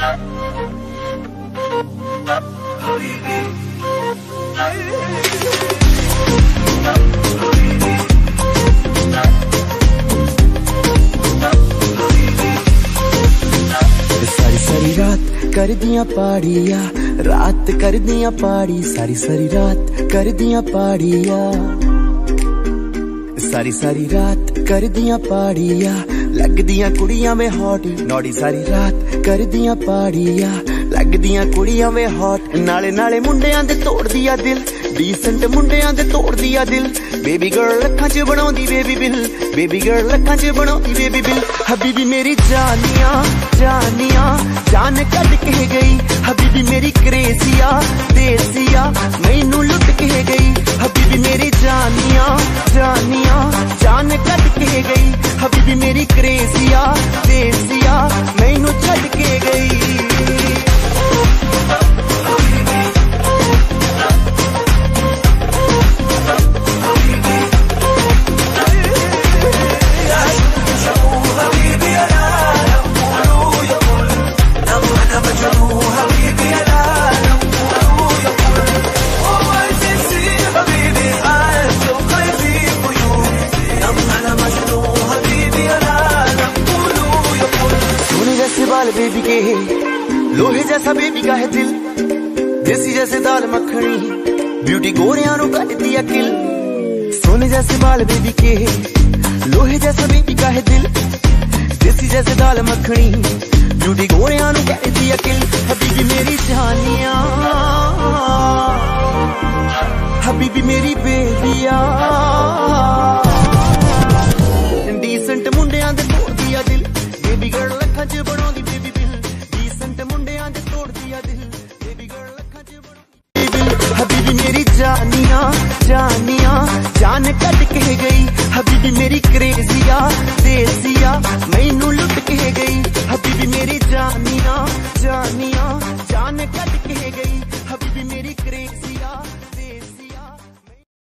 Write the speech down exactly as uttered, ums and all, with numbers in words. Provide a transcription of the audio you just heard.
सारी सारी रात कर दिया पाड़िया, रात कर दिया पाड़ी, सारी सारी रात कर दिया पाड़िया, सारी सारी रात कर दिया पाड़िया, लग दिया कुड़ियां में हॉट नौड़ी, सारी रात कर दिया पाड़िया, लग दिया कुड़ियां में हॉट, नाले नाले मुंडियां दे तोड़ दिया दिल, डीसेंट मुंडियां दे तोड़ दिया दिल, बेबी गर्ल लखां च बनाउंदी बेबी बिल, बेबी गर्ल लखां च बनाउंदी बेबी बिल, हबीबी मेरी जानिया जानिया जान कट के गई, हबीबी मेरी क्रेजिया देसिया मैनू लुट के गई, हबीबी मेरी जानिया जानिया जान कट के गई, हबीबी मेरी क्रेजिया देसिया मैनू छड़ के गई। बेबी के लोहे जैसा बेबी का है दिल, देसी जैसे दाल मखनी ब्यूटी गोरियां नु कट दिया किल, सोने जैसे बाल बेबी के लोहे जैसा बेबी का है दिल, देसी जैसे दाल मखनी ब्यूटी गोरियां नु कट दिया किल, हबीबी मेरी जानिया हबीबी मेरी बेबिया, डीसेंट मुंडियां दे तोड़ दिया दिल, बेबी गर्ल लखां च बनाउंदी हबीबी मेरी जानिया जानिया जान कट के गई, हबीबी मेरी क्रेजिया देसिया मैनू लुट के गई, हबीबी मेरी जानिया जानिया जान कट के